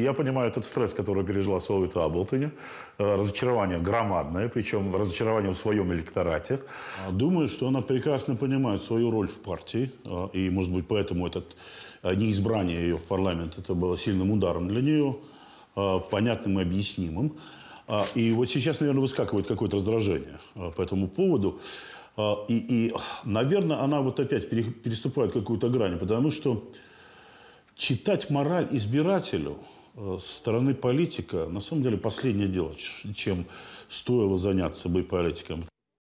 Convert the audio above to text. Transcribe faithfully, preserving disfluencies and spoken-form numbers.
я понимаю этот стресс, который пережила Совета Аблтоне. Разочарование громадное, причем разочарование в своем электорате. Думаю, что она прекрасно понимает свою роль в партии. И, может быть, поэтому этот неизбрание ее в парламент это было сильным ударом для нее, понятным и объяснимым. И вот сейчас, наверное, выскакивает какое-то раздражение по этому поводу. И, и, наверное, она вот опять переступает какую-то грань, потому что читать мораль избирателю с стороны политика, на самом деле, последнее дело, чем стоило заняться бы политиком.